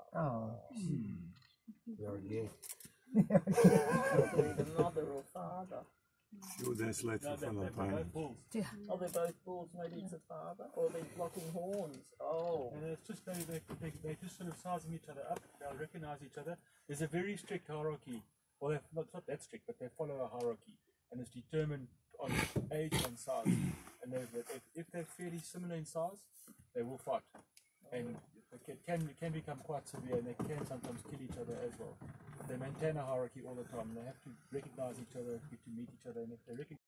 Oh. You're gay. The mother or father. Sure, that's late for Valentine. Oh, they're both bulls, maybe it's a father, or they're blocking horns. Oh. And it's just they're just sort of sizing each other up. They'll recognize each other. There's a very strict hierarchy. Well, it's not that strict, but they follow a hierarchy, and it's determined on age and size. And if they're fairly similar in size, they will fight, and it can become quite severe, and they can sometimes kill each other as well. They maintain a hierarchy all the time. They have to recognize each other, get to meet each other, and if they recognize